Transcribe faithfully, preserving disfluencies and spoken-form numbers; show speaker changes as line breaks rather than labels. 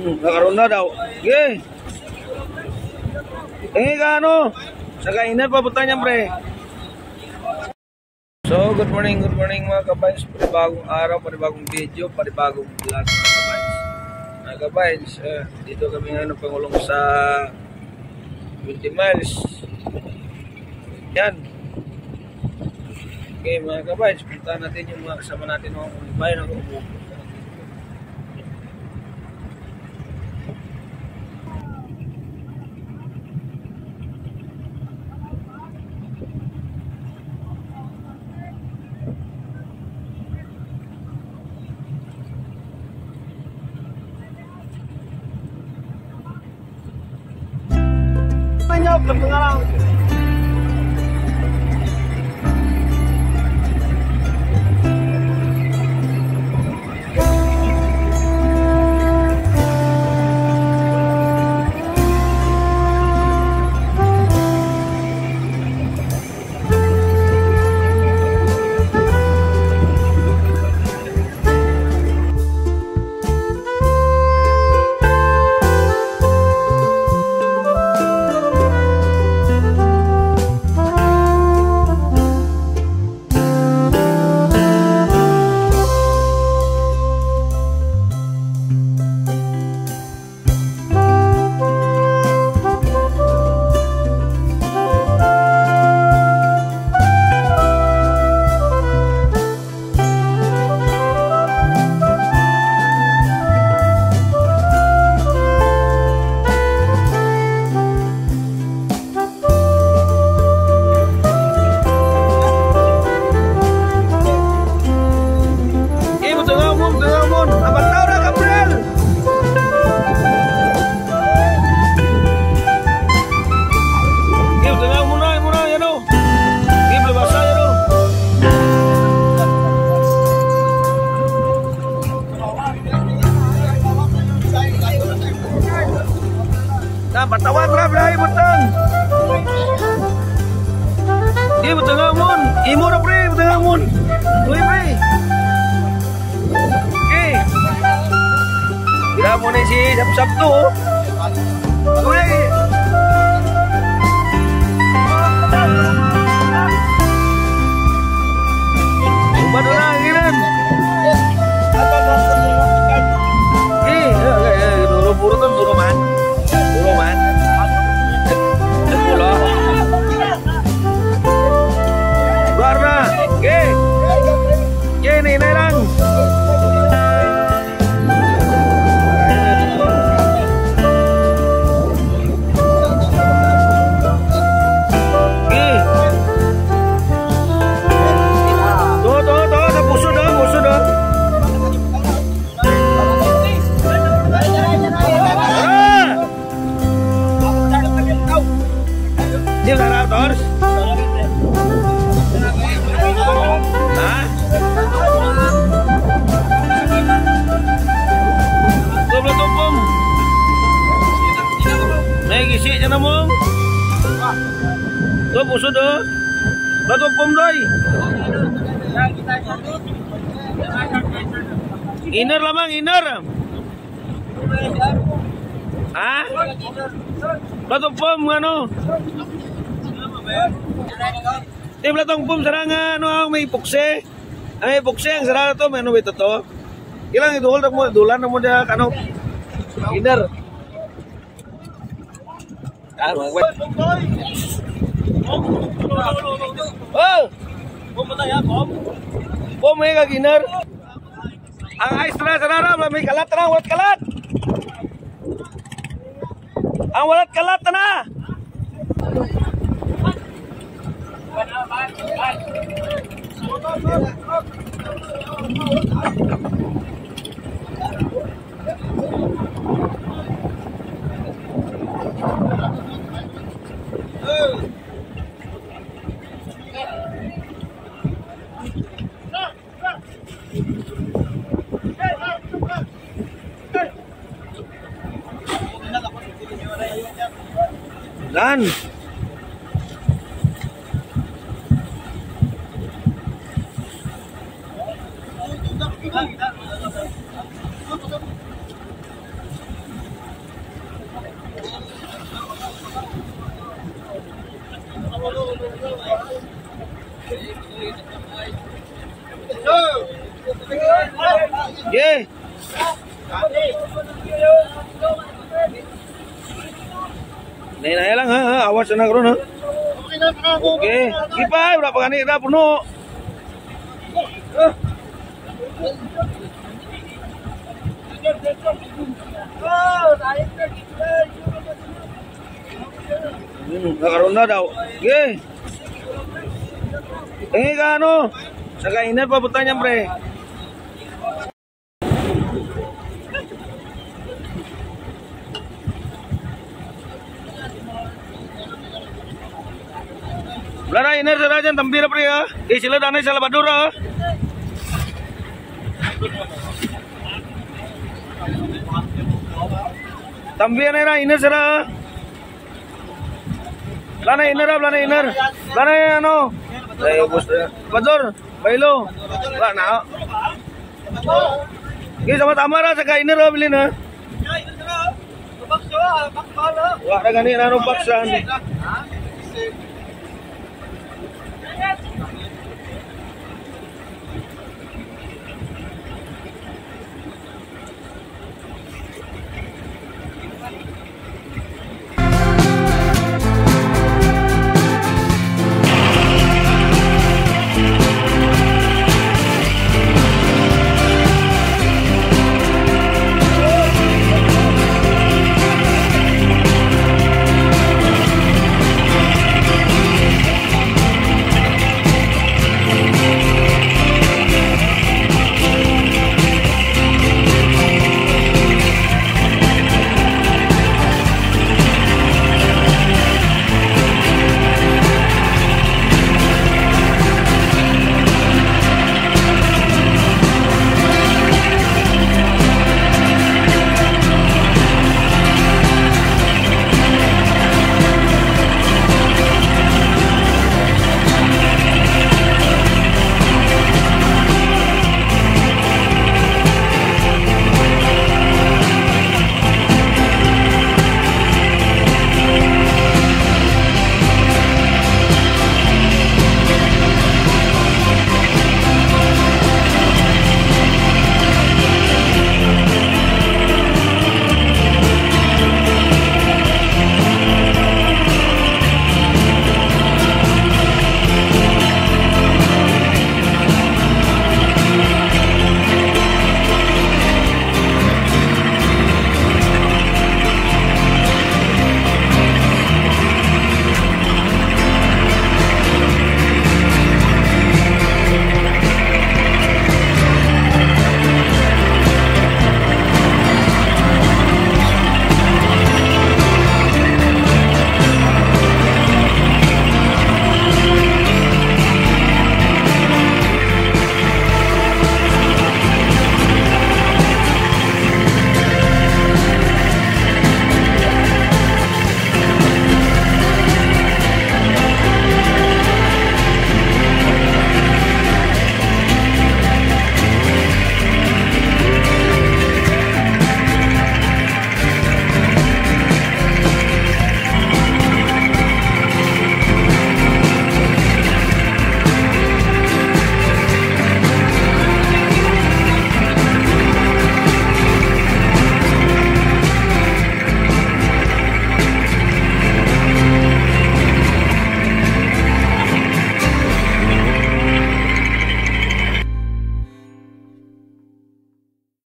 nakaroon na daw. Sige. Tingin ka ano? Sa kainan papunta niya, pre. So, good morning, good morning mga kabays. Panibagong araw, panibagong video, panibagong vlog mga kabays. Mga kabays, uh, dito kami ngayon pangulong sa twenty miles. Yan. Okay mga kabays, punta natin yung mga kasama natin ng bayan ng umupo. Nyok, lang. Patawan rap dah ibutang. Dia butang amun, imur pre butang amun. Oi pre. Okey. Bila munisi Sabtu. Oi. Badolah ngiran. Eh, dulu buru kan dulu man. Dulu man. Warna, oke, ini ini lang. Tuh tuh tuh, ada musuh dah, musuh dah. Dia nggak terus. Hah? Tuh belum tumpum. Nih gisi aja namung. Tuh busuk tuh. Belum tumpum doi. Iner lah mang, iner. Hah? Belum tumpum nganu. Di belatong pum serangan, no may pukse, may pukse ang sarang to, may ano ito to. Ilang idul mo, dulan mo dia kano, iner. Ah, mga oh, pum tayo pum, pum may kaginer. Ang ice na sarang, may kalat na, walat kalat. Ang walat kalat na. Dan Ye. Naya lang ha, ha. Awas na karon ha. Oke, kipay berapa kali dah penuh. Hmm, nakaroon na daw. Oke. Eh ka ano? Sa kainan papunta niya pre. Lara iner sa dyan, tambira pre ha. Eh sila danay sa labadura ha. Tambira na iner sa ha. Lana iner ha, lana iner. Lana ano? Ay ubos na. Bador, bailo. Wala na ha. Okay, sama-tama ra sa kainer ha, bilin ha. Wala na ganyan, ano baksan.